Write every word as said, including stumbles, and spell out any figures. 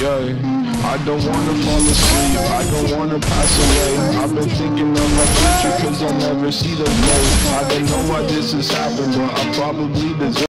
yeah. I don't wanna fall asleep, I don't wanna pass away. I've been thinking of my future cause I'll never see the day. I don't know why this has happened, but I probably deserve